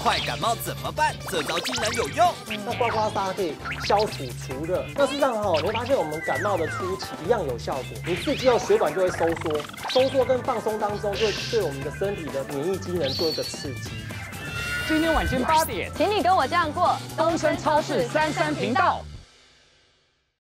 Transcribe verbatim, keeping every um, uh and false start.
快感冒怎么办？这招竟然有用。 那刮刮痧可以消暑除热，那事实上哈，你会发现我们感冒的初期一样有效果，你刺激后血管就会收缩，收缩跟放松当中就会对我们的身体的免疫机能做一个刺激。 今天晚间八点， 请你跟我这样过， 东森超市三三频道。